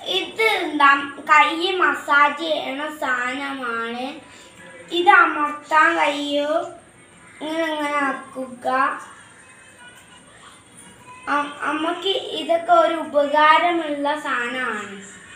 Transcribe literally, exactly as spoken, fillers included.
ഇത് എന്താ കൈ മസാജ് ചെയ്യണ സാധനമാണ്. ഇത് അമർത്താൻ കഴിയോ ഇങ്ങനെ ഇങ്ങനെ ആക്കുക. നമുക്ക് ഇതൊക്കെ ഒരു ഉപകാരമുള്ള സാധനമാണ്.